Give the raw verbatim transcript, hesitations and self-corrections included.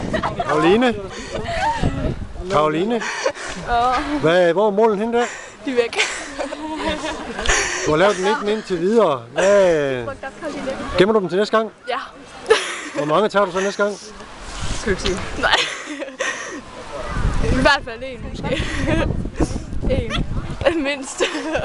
Karoline? Karoline? Hvad, hvor er målen henne der? De er væk. Du har lavet den ikke indtil videre. Hvad... Gemmer du dem til næste gang? Ja. Hvor mange tager du så næste gang? Skal du ikke sige? Nej. I hvert fald en måske. En. Mindst.